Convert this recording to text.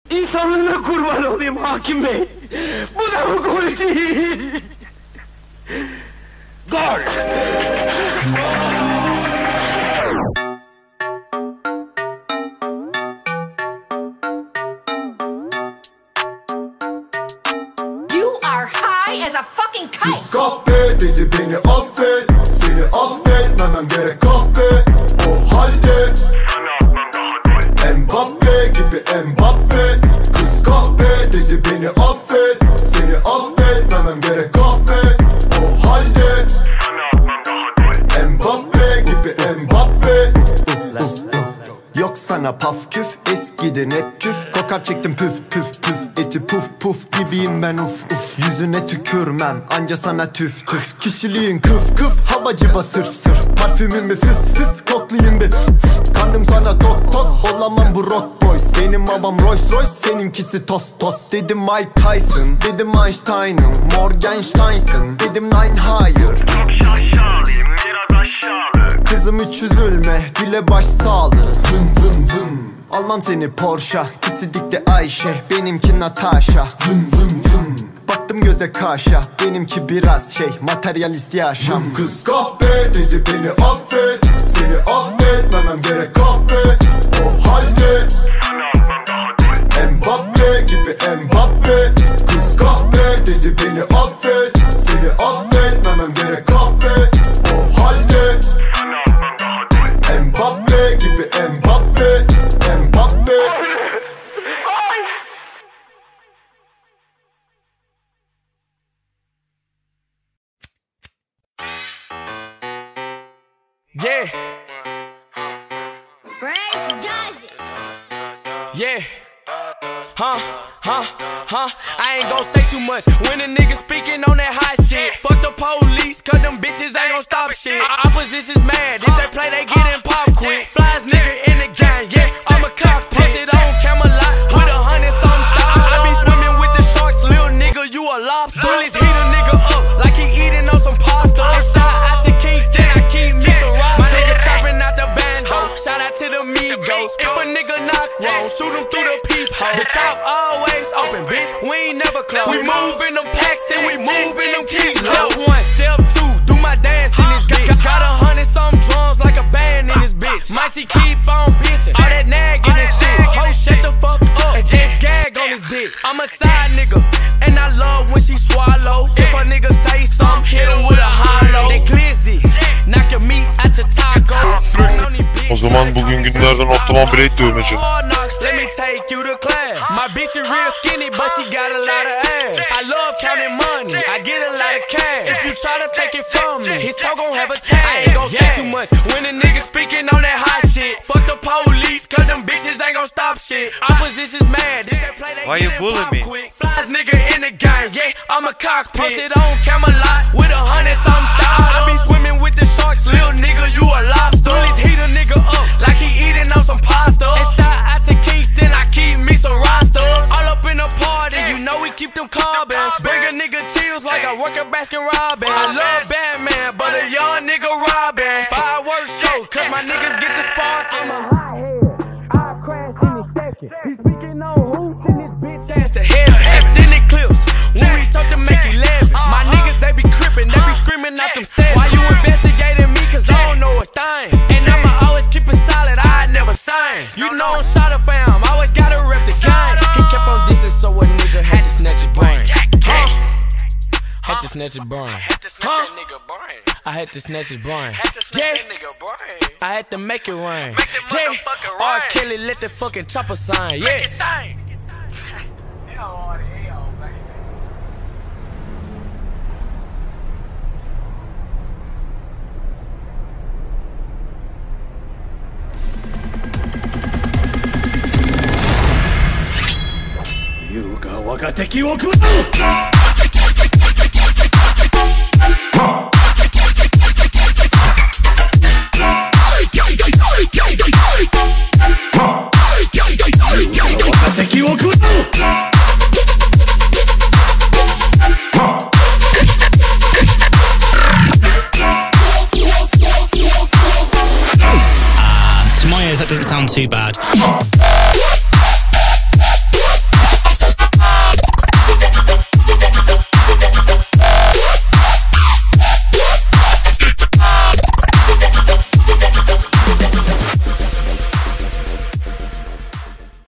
İnsanlığına kurban olayım hakim bey. Bu da mı gol değil? Gol! You are high as a fucking kite. Kız kahpe dedi beni affet. Seni affetmemem gerek kahpe. O halde Mbappe gibi Mbappe. Kız kahpe dedi beni affet. Seni affetmemem gerek kahpe. O halde Mbappe gibi Mbappe. Yok sana paf küf, eskiden hep küf. Kokar çektim püf püf püf. Eti puf puf gibiyim ben uf uf. Yüzüne tükürmem anca sana tüf tüf. Kişiliğin kıf kıf, havacıva sırf sırf. Parfümümü fıs fıs koklayayım bir. Karnım sana tok tok, olamam bu rock boy. Benim babam Rolls Royce, seninkisi toz toz. Dedim Mike Tyson, dedim Einstein'ım. Morgenstein'sın, dedim Nine hayır. Çok şaşalıyım, biraz aşağılık. Kızım hiç üzülme, dile baş sağlığı. Vın vın vın. Almam seni Porsche, kesinlikle Ayşe, benimki Natasha. Vın vın vın. Baktım göze kaşa, benimki biraz şey, materyalist yaşam. Kız kahpe dedi beni affet. Seni affetmemem gerek kahpe. O halde Mbappe gibi Mbappe. Kız kahpe dedi beni affet. Seni affetmemem gerek kahpe. O halde Mbappe gibi Mbappe. Mbappe. Yeah, Fresh does it. yeah. I ain't gon' say too much when a nigga speaking on that hot shit. Fuck the police, cause them bitches ain't gon' stop shit. Opposition's mad, if they play they get in pop quick. Flies nigga in the gang, yeah, I'm a cockpit. Posted on Camelot with 100-something shots. I be swimming with the sharks, little nigga, you a lobster. Bullies heat a nigga up like he eating on some pasta. Inside out to Kingston, I keep me some rocks. My nigga chopping out the bando, shout out to the Migos. If a nigga knock wrong, shoot him through the peephole. The top always open, bitch, we ain't never close. We move in them packs and we move in them keys. Step one, step two, do my dance in this bitch. Got 100-something drums like a band in this bitch. Might she keep on bitching, all that nagging and shit. Ho, shut the fuck up and just gag on his dick. I'm a side nigga, and I love when she swallow. If a nigga say something, hit him with a hollow. They glizzy, knock your meat out your taco. O zaman bugün günlerden ortalama break dövmeci. Let me take you to class. My bitch is real skinny, but she got a lot of ass. I love counting money, I get a lot of cash. If you try to take it from me, his toe gon' have a tag. I ain't gon' say too much when a nigga speaking on that hot shit. Fuck the police, cause them bitches ain't gon' stop shit. Opposition's mad, if they play they Why you get in bullying pop me? quick. Flies nigga in the game, yeah, I'm a cockpit. Posted on Camelot with 100-something shots. I be swimming with the sharks, little nigga, you a lobster. Bullies heat a nigga up like he eating on some pasta. Inside out to Kingston, I keep me some rosters. All up in the party, you know we keep them carbons. Bring a nigga chills like I work at Baskin Robbins. I love Batman, but a young nigga Robin. Fireworks show, cause my niggas get the spark. I'm a hothead, I crash in a second. He speaking on who, send this bitch ass to hell. Extended clips, when we talk to make 11. My niggas, they be crippin', they be screaming out them sets. Why you investigating me, cause I don't know a thing. And I'ma always keep it solid, I never sign. You know I'm shot of fam, always gotta rep the gang. He kept on dissing, so a nigga had to snatch his brain. Had to snatch his brain. I had to snatch his brain. Yeah, I had to make it rain. Yeah, R. Kelly let the fucking chopper sign. Yeah. That doesn't sound too bad.